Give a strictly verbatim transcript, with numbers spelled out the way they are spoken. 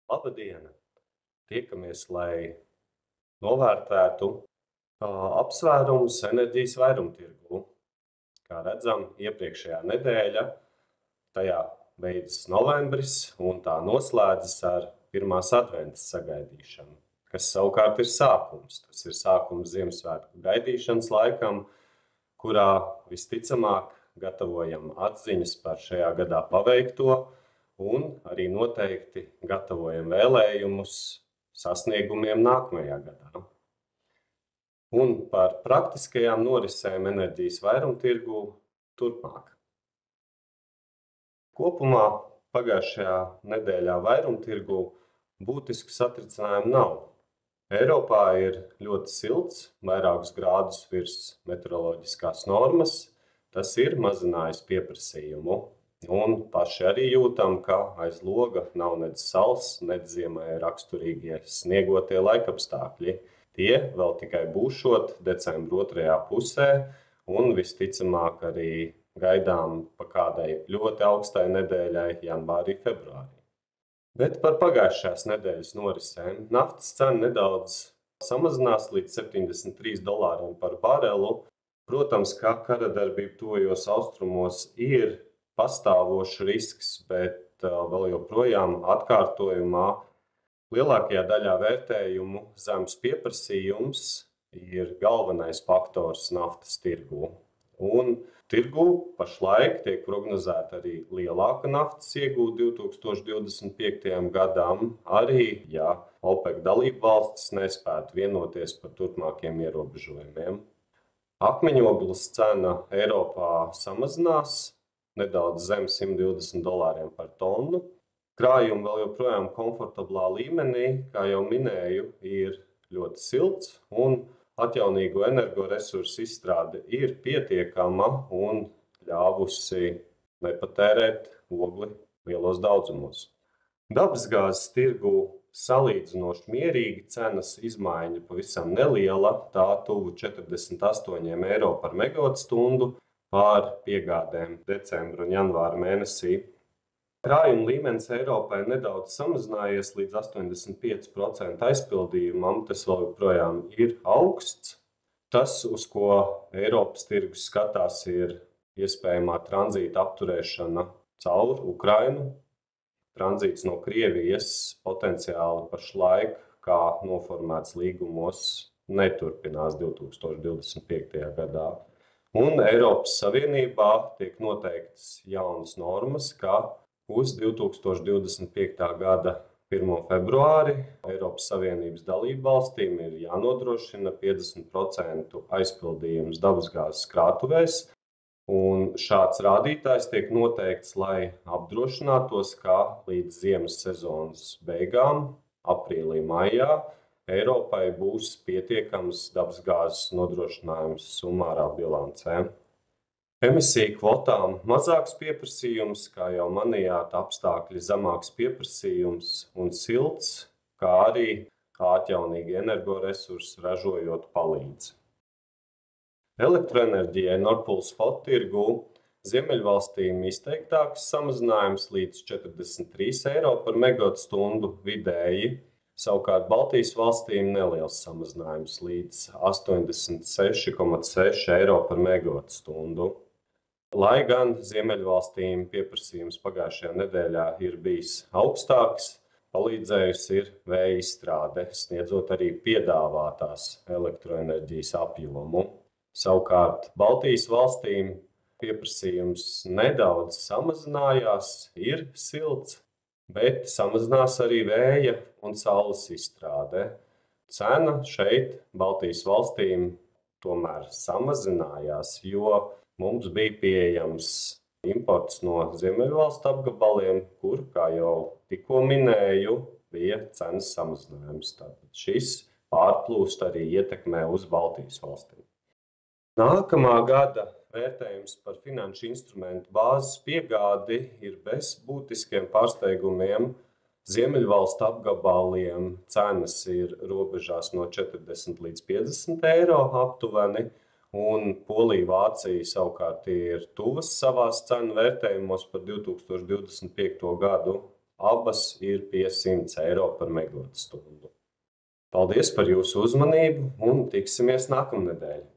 Labadiena! Tiekamies, lai novērtētu ā, apsvērumus enerģijas vairumtirgū. Kā redzam, iepriekšējā nedēļa, tajā beidzas novembris un tā noslēdzas ar pirmās adventas sagaidīšanu, kas savukārt ir sākums. Tas ir sākums Ziemassvētku gaidīšanas laikam, kurā visticamāk gatavojam atziņas par šajā gadā paveikto un arī noteikti gatavojam vēlējumus sasniegumiem nākamajā gadā. Un par praktiskajām norisēm enerģijas vairumtirgū turpmāk. Kopumā pagājušajā nedēļā vairumtirgū būtisku satricinājumu nav. Eiropā ir ļoti silts, vairākus grādus virs meteoroloģiskās normas. Tas ir mazinājis pieprasījumu. Un paši arī jūtam, ka aiz loga nav nedz sals, nedz ziemai raksturīgie sniegotie laikapstākļi. Tie vēl tikai būšot decembra otrajā pusē un visticamāk arī gaidām pa kādai ļoti augstai nedēļai janvārī, februārī. Bet par pagājušās nedēļas norisēm. Naftas cena nedaudz samazinās līdz septiņdesmit trīs dolāriem par barelu. Protams, ka karadarbība tuvajos austrumos ir pastāvošs risks, bet vēl joprojām atkārtojumā lielākajā daļā vērtējumu zems pieprasījums ir galvenais faktors naftas tirgū. Un tirgū pašlaik tiek prognozēta arī lielāka naftas iegūde divi tūkstoši divdesmit piektajam gadam, arī, ja OPEC dalībvalstis nespētu vienoties par turpmākiem ierobežojumiem. Akmeņogles cena Eiropā samazinās nedaudz zem simt divdesmit dolāriem par tonu. Krājumi vēl joprojām komfortablā līmenī, kā jau minēju, ir ļoti silts un atjaunīgo energoresursu izstrāde ir pietiekama un ļāvusi nepatērēt ogli lielos daudzumos. Dabasgāzes tirgū salīdzinoši mierīgi, cenas izmaiņa pavisam neliela, tā tuvu četrdesmit astoņiem eiro par megavatstundu pār piegādēm decembra un janvāra mēnesī. Krājuma līmenis Eiropai nedaudz samazinājies līdz astoņdesmit pieci procenti aizpildījumam, tas vēl joprojām ir augsts. Tas, uz ko Eiropas tirgus skatās, ir iespējamā tranzīta apturēšana caur Ukrainu. Tranzīts no Krievijas potenciāli pašlaik, kā noformēts līgumos, neturpinās divi tūkstoši divdesmit piektajā gadā. Un Eiropas Savienībā tiek noteiktas jaunas normas, ka uz divi tūkstoši divdesmit piektā gada pirmo februāri Eiropas Savienības dalībvalstīm ir jānodrošina piecdesmit procentu aizpildījums dabasgāzes krātuvēs. Un šāds rādītājs tiek noteikts, lai apdrošinātos, ka līdz ziemas sezonas beigām, aprīlī, maijā, Eiropai būs pietiekams dabasgāzes nodrošinājums sumārā bilancē. Emisiju kvotām mazāks pieprasījums, kā jau manījāt, apstākļi zemāks pieprasījums un silts, kā arī atjaunīgi energoresursi ražojot palīdz. Elektroenerģijai Nord Pool spot tirgū Ziemeļvalstīm izteiktāks samazinājums līdz četrdesmit trīs eiro par megavatstundu vidēji. Savukārt Baltijas valstīm neliels samazinājums līdz astoņdesmit seši komats seši eiro par megavatstundu. Lai gan Ziemeļvalstīm pieprasījums pagājušajā nedēļā ir bijis augstāks, palīdzējusi ir vēja izstrāde, sniedzot arī piedāvātās elektroenerģijas apjomu. Savukārt Baltijas valstīm pieprasījums nedaudz samazinājās, ir silts, bet samazinās arī vēja un saules izstrāde. Cena šeit Baltijas valstīm tomēr samazinājās, jo mums bija pieejams imports no Ziemeļvalstu apgabaliem, kur, kā jau tikko minēju, bija cenas samazinājums. Tātad šis pārplūst arī ietekmē uz Baltijas valstīm. Nākamā gada vērtējums par finanšu instrumentu bāzes piegādi ir bez būtiskiem pārsteigumiem. Ziemeļvalstu apgabaliem cenas ir robežās no četrdesmit līdz piecdesmit eiro aptuveni, un Polija, Vācija savukārt ir tuvas savās cenu vērtējumos par divi tūkstoši divdesmit piekto gadu. abas ir pie simts eiro par megawattstundu. Paldies par jūsu uzmanību un tiksimies nākamnedēļ!